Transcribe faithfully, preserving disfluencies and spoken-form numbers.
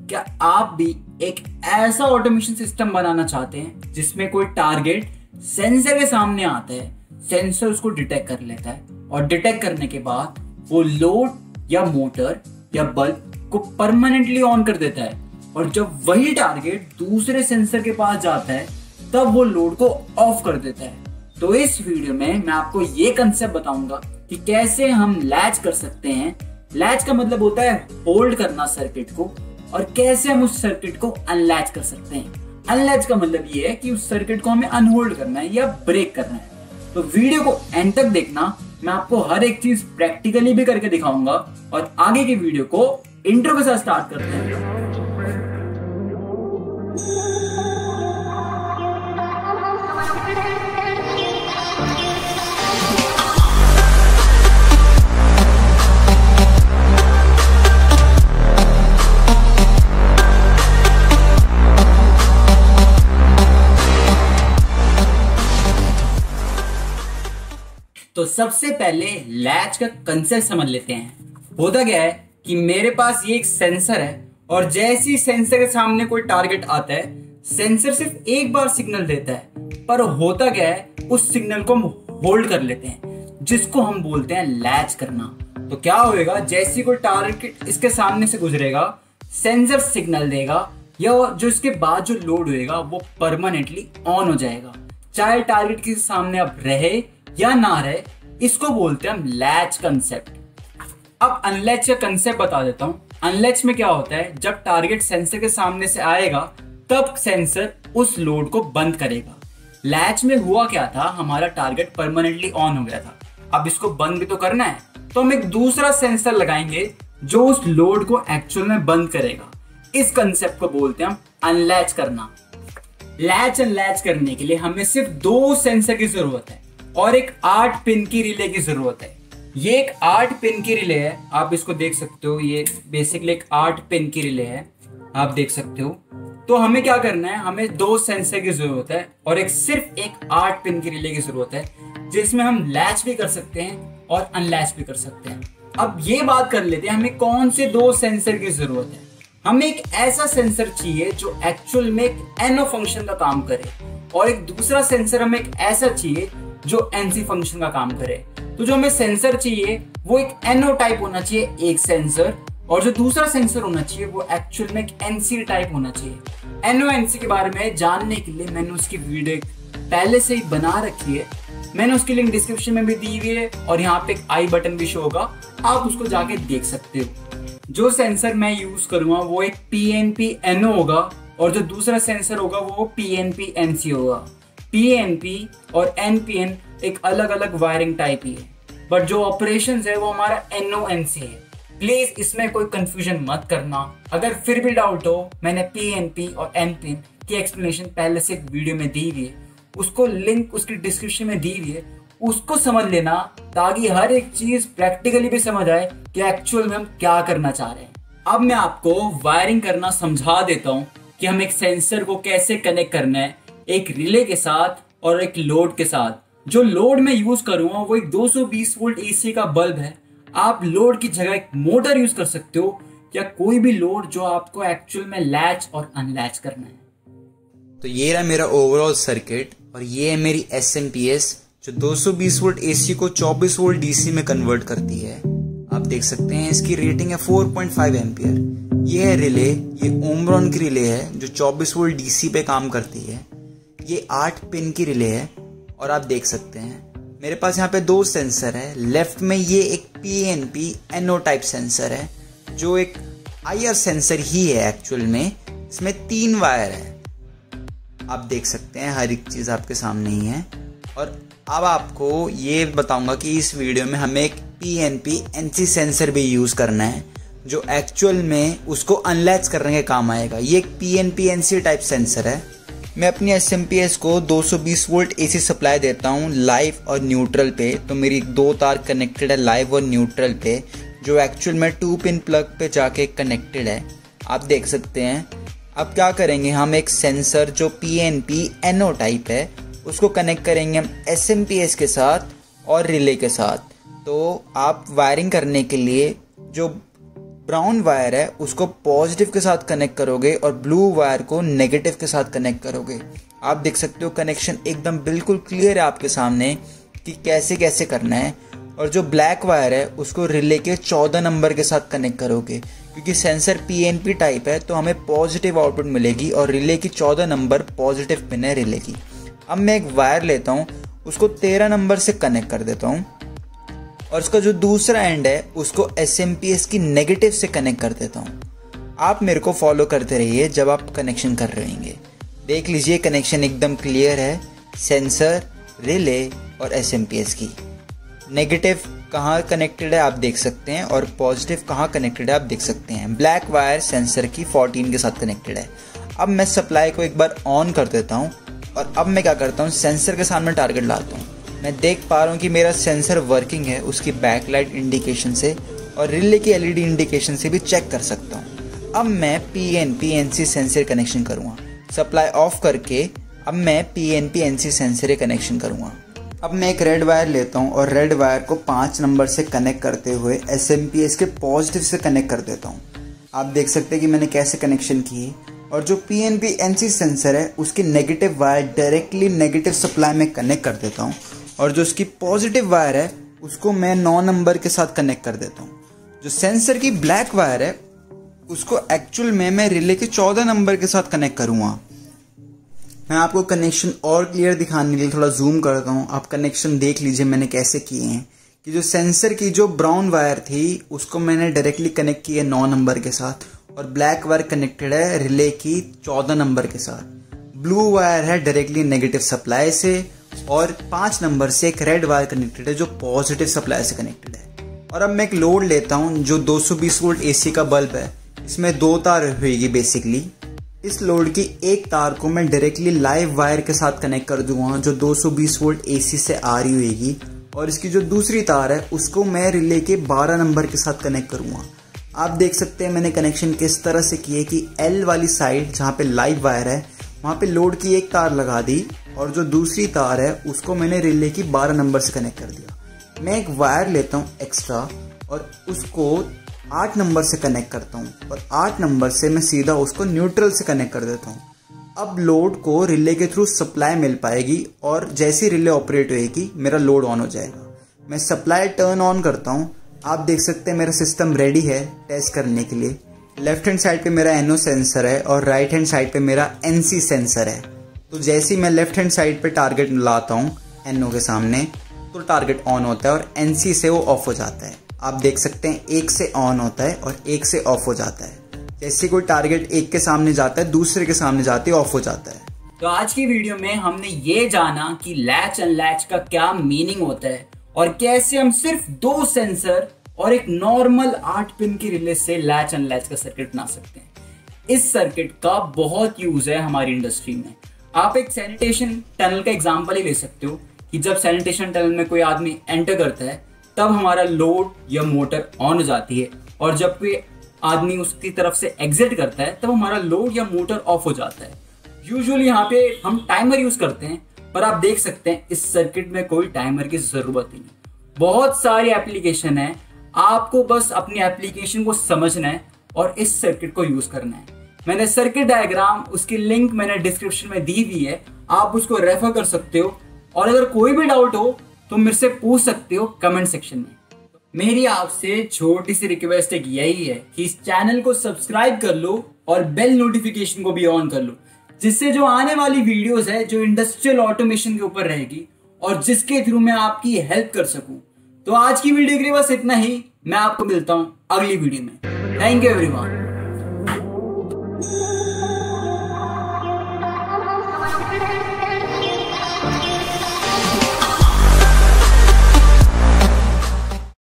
क्या आप भी एक ऐसा ऑटोमेशन सिस्टम बनाना चाहते हैं जिसमें कोई टारगेट सेंसर के सामने आता है, सेंसर उसको डिटेक्ट कर लेता है और डिटेक्ट करने के बाद वो लोड या मोटर या बल्ब को परमानेंटली ऑन कर देता है, और जब वही टारगेट दूसरे सेंसर के पास जाता है तब वो लोड को ऑफ कर देता है। तो इस वीडियो में मैं आपको ये कंसेप्ट बताऊंगा कि कैसे हम लैच कर सकते हैं। लैच का मतलब होता है होल्ड करना सर्किट को, और कैसे हम उस सर्किट को अनलैच कर सकते हैं। अनलैच का मतलब ये है कि उस सर्किट को हमें अनहोल्ड करना है या ब्रेक करना है। तो वीडियो को एंड तक देखना, मैं आपको हर एक चीज प्रैक्टिकली भी करके दिखाऊंगा। और आगे की वीडियो को इंट्रो के साथ स्टार्ट करते हैं। तो सबसे पहले लैच का कंसेप्ट समझ लेते हैं। होता क्या है कि मेरे पास ये एक सेंसर है, और जैसे ही सेंसर के सामने कोई टारगेट आता है, सेंसर सिर्फ एक बार सिग्नल देता है, पर होता क्या है उस सिग्नल को हम होल्ड कर लेते हैं, जिसको हम बोलते हैं लैच करना। तो क्या होएगा, जैसे ही कोई टारगेट इसके सामने से गुजरेगा, सेंसर सिग्नल देगा, या जो इसके बाद जो लोड होएगा वो परमानेंटली ऑन हो जाएगा, चाहे टारगेट के सामने अब रहे या ना रहे। इसको बोलते हैं हम लैच कंसेप्ट। अब अनलैच का कंसेप्ट बता देता हूं। अनलैच में क्या होता है, जब टारगेट सेंसर के सामने से आएगा तब सेंसर उस लोड को बंद करेगा। लैच में हुआ क्या था, हमारा टारगेट परमानेंटली ऑन हो गया था, अब इसको बंद भी तो करना है, तो हम एक दूसरा सेंसर लगाएंगे जो उस लोड को एक्चुअल में बंद करेगा। इस कंसेप्ट को बोलते हैं हम अनलैच करना। लैच अनलैच करने के लिए हमें सिर्फ दो सेंसर की जरूरत है और एक आठ पिन की रिले की जरूरत है। ये एक आठ पिन की रिले है, आप इसको देख सकते हो। ये बेसिकली एक आठ पिन की रिले है, आप देख सकते हो। तो हमें क्या करना है, हमें दो सेंसर की जरूरत है और एक सिर्फ एक आठ पिन की रिले की जरूरत है, जिसमें हम लैच भी कर सकते हैं और अनलैच भी कर सकते हैं। अब ये बात कर लेते हैं, हमें कौन से दो सेंसर की जरूरत है। हमें एक ऐसा सेंसर चाहिए जो एक्चुअल में एक एनओ फंक्शन का काम करे, और एक दूसरा सेंसर हमें एक ऐसा चाहिए जो एनसी फंक्शन का काम करे। तो जो हमें सेंसर चाहिए वो एक एनओ टाइप होना चाहिए एक सेंसर, और जो दूसरा सेंसर होना चाहिए वो एक्चुअल में एक एनसी टाइप होना चाहिए। एनओ एनसी के बारे में जानने के लिए मैंने उसकी वीडियो पहले से ही बना रखी है, मैंने उसकी लिंक डिस्क्रिप्शन में भी दी हुई है, और यहाँ पे एक आई बटन भी शो होगा, आप उसको जाके देख सकते हो। जो सेंसर मैं यूज करूंगा वो एक पीएनपी एनओ होगा, और जो दूसरा सेंसर होगा वो पीएनपी एनसी होगा। पीएनपी और एनपीएन एक अलग अलग वायरिंग टाइप ही है, बट जो ऑपरेशंस है वो हमारा एनओएनसी है। प्लीज इसमें कोई कंफ्यूजन मत करना। अगर फिर भी डाउट हो, मैंने पीएनपी और एनपीएन की एक्सप्लेनेशन पहले से एक वीडियो में दी हुई है, उसको लिंक उसकी डिस्क्रिप्शन में दी हुई है, उसको समझ लेना, ताकि हर एक चीज प्रैक्टिकली भी समझ आए कि एक्चुअल में हम क्या करना चाह रहे हैं। अब मैं आपको वायरिंग करना समझा देता हूँ कि हम एक सेंसर को कैसे कनेक्ट करना है एक रिले के साथ और एक लोड के साथ। जो लोड में यूज करूंगा वो एक दो सौ बीस वोल्ट एसी का बल्ब है। आप लोड की जगह एक मोटर यूज कर सकते हो, या कोई भी लोड जो आपको एक्चुअल में लैच और अनलैच करना है। तो ये रहा मेरा ओवरऑल सर्किट, और ये है मेरी एसएमपीएस जो दो सौ बीस वोल्ट एसी को चौबीस वोल्ट डीसी में कन्वर्ट करती है। आप देख सकते हैं इसकी रेटिंग है चार पॉइंट पाँच एम्पियर। ये है रिले, ये ओमरॉन की रिले है जो चौबीस वोल्ट डीसी पे काम करती है। ये आठ पिन की रिले है, और आप देख सकते हैं मेरे पास यहाँ पे दो सेंसर है। लेफ्ट में ये एक पीएनपी एनओ टाइप सेंसर है, जो एक आईआर सेंसर ही है एक्चुअल में। इसमें तीन वायर है, आप देख सकते हैं, हर एक चीज आपके सामने ही है। और अब आपको ये बताऊंगा कि इस वीडियो में हमें एक पीएनपी एनसी सेंसर भी यूज करना है, जो एक्चुअल में उसको अनलैच करने के काम आएगा। ये एक पीएनपी एनसी टाइप सेंसर है। मैं अपनी एसएमपीएस को दो सौ बीस वोल्ट एसी सप्लाई देता हूँ लाइव और न्यूट्रल पे। तो मेरी दो तार कनेक्टेड है लाइव और न्यूट्रल पे, जो एक्चुअल में टू पिन प्लग पे जाके कनेक्टेड है, आप देख सकते हैं। अब क्या करेंगे, हम एक सेंसर जो पीएनपी एनओ टाइप है उसको कनेक्ट करेंगे हम एसएमपीएस के साथ और रिले के साथ। तो आप वायरिंग करने के लिए जो ब्राउन वायर है उसको पॉजिटिव के साथ कनेक्ट करोगे और ब्लू वायर को नेगेटिव के साथ कनेक्ट करोगे। आप देख सकते हो कनेक्शन एकदम बिल्कुल क्लियर है आपके सामने कि कैसे कैसे करना है। और जो ब्लैक वायर है उसको रिले के चौदह नंबर के साथ कनेक्ट करोगे, क्योंकि sensor P N P type है तो हमें पॉजिटिव आउटपुट मिलेगी और रिले की चौदह नंबर पॉजिटिव पिन है रिले की। अब मैं एक वायर लेता हूँ, उसको तेरह नंबर से कनेक्ट कर देता हूँ और उसका जो दूसरा एंड है उसको एस एम पी एस की नेगेटिव से कनेक्ट कर देता हूँ। आप मेरे को फॉलो करते रहिए जब आप कनेक्शन कर रहे होंगे। देख लीजिए कनेक्शन एकदम क्लियर है, सेंसर, रिले और एस एम पी एस की। नेगेटिव कहाँ कनेक्टेड है आप देख सकते हैं और पॉजिटिव कहाँ कनेक्टेड है आप देख सकते हैं। ब्लैक वायर सेंसर की चौदह के साथ कनेक्टेड है। अब मैं सप्लाई को एक बार ऑन कर देता हूँ और अब मैं क्या करता हूँ, सेंसर के सामने टारगेट लाता हूँ। मैं देख पा रहा हूँ कि मेरा सेंसर वर्किंग है उसकी बैकलाइट इंडिकेशन से और रिले की एल ई डी इंडिकेशन से भी चेक कर सकता हूँ। अब मैं P N P N C sensor connection करूँगा। सप्लाई ऑफ करके अब मैं P N P N C sensor connection करूँगा। अब मैं एक रेड वायर लेता हूँ और रेड वायर को पाँच नंबर से कनेक्ट करते हुए एस एम पी एस के पॉजिटिव से कनेक्ट कर देता हूँ। आप देख सकते हैं कि मैंने कैसे कनेक्शन किए। और जो P N P N C sensor है उसकी negative wire directly negative supply में कनेक्ट कर देता हूँ और जो उसकी पॉजिटिव वायर है उसको मैं नौ नंबर के साथ कनेक्ट कर देता हूँ। जो सेंसर की ब्लैक वायर है उसको एक्चुअल में मैं रिले के चौदह नंबर के साथ कनेक्ट करूँगा। मैं आपको कनेक्शन और क्लियर दिखाने के लिए थोड़ा जूम करता हूँ। आप कनेक्शन देख लीजिए मैंने कैसे किए हैं कि जो सेंसर की जो ब्राउन वायर थी उसको मैंने डायरेक्टली कनेक्ट किया नौ नंबर के साथ और ब्लैक वायर कनेक्टेड है रिले की चौदह नंबर के साथ। ब्लू वायर है डायरेक्टली नेगेटिव सप्लाई से और पाँच नंबर से एक रेड वायर कनेक्टेड है जो पॉजिटिव सप्लाई से कनेक्टेड है। और अब मैं एक लोड लेता हूँ जो दो सौ बीस वोल्ट ए सी का बल्ब है। इसमें दो तार होगी बेसिकली। इस लोड की एक तार को मैं डायरेक्टली लाइव वायर के साथ कनेक्ट कर दूंगा जो दो सौ बीस वोल्ट ए सी से आ रही होगी और इसकी जो दूसरी तार है उसको मैं रिले के बारह नंबर के साथ कनेक्ट करूंगा। आप देख सकते हैं मैंने कनेक्शन किस तरह से किए कि एल वाली साइड जहाँ पे लाइव वायर है वहाँ पे लोड की एक तार लगा दी और जो दूसरी तार है उसको मैंने रिले की बारह नंबर से कनेक्ट कर दिया। मैं एक वायर लेता हूँ एक्स्ट्रा और उसको आठ नंबर से कनेक्ट करता हूँ और आठ नंबर से मैं सीधा उसको न्यूट्रल से कनेक्ट कर देता हूँ। अब लोड को रिले के थ्रू सप्लाई मिल पाएगी और जैसी रिले ऑपरेट होएगी मेरा लोड ऑन हो जाएगा। मैं सप्लाई टर्न ऑन करता हूँ। आप देख सकते हैं मेरा सिस्टम रेडी है टेस्ट करने के लिए। लेफ्ट हैंड साइड पे मेरा एन ओ सेंसर है और राइट हैंड साइड पे मेरा एन सी सेंसर है। तो जैसे ही मैं लेफ्ट हैंड साइड पे टारगेट लाता हूँ एन ओ के सामने तो टारगेट ऑन होता है और एन सी से वो ऑफ हो जाता है। आप देख सकते हैं एक से ऑन होता है और एक से ऑफ हो जाता है। जैसे कोई टारगेट एक के सामने जाता है दूसरे के सामने जाते ऑफ हो जाता है। तो आज की वीडियो में हमने ये जाना कि लैच अनलैच का क्या मीनिंग होता है और कैसे हम सिर्फ दो सेंसर और एक नॉर्मल आठ पिन की रिले से लैच अनलैच का सर्किट बना सकते हैं। इस सर्किट का बहुत यूज है हमारी इंडस्ट्री में। आप एक सैनिटेशन टनल का एग्जांपल ही ले सकते हो कि जब सैनिटेशन टनल में कोई आदमी एंटर करता है तब हमारा लोड या मोटर ऑन हो जाती है और जब कोई आदमी उसकी तरफ से एग्जिट करता है तब हमारा लोड या मोटर ऑफ हो जाता है। यूजुअली यहाँ पे हम टाइमर यूज करते हैं पर आप देख सकते हैं इस सर्किट में कोई टाइमर की जरूरत ही नहीं। बहुत सारी एप्लीकेशन है, आपको बस अपनी एप्लीकेशन को समझना है और इस सर्किट को यूज करना है। मैंने सर्किट डायग्राम उसकी लिंक मैंने डिस्क्रिप्शन में दी हुई है, आप उसको रेफर कर सकते हो और अगर कोई भी डाउट हो तो मेरे से पूछ सकते हो कमेंट सेक्शन में। मेरी आपसे छोटी सी रिक्वेस्ट एक यही है कि इस चैनल को सब्सक्राइब कर लो और बेल नोटिफिकेशन को भी ऑन कर लो, जिससे जो आने वाली वीडियोस है जो इंडस्ट्रियल ऑटोमेशन के ऊपर रहेगी और जिसके थ्रू मैं आपकी हेल्प कर सकूं। तो आज की वीडियो के लिए बस इतना ही। मैं आपको मिलता हूं अगली वीडियो में। Thank you everyone. Thank you.